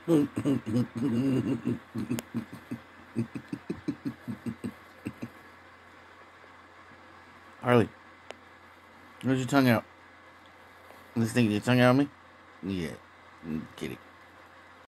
Harley, where's your tongue out? Let's think your tongue out on me? Yeah. Get it.